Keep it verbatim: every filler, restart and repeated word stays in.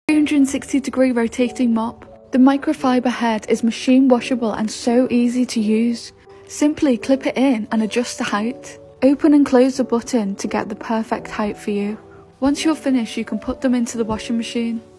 three hundred sixty degree rotating mop. The microfiber head is machine washable and so easy to use. Simply clip it in and adjust the height. Open and close the button to get the perfect height for you. Once you're finished, you can put them into the washing machine.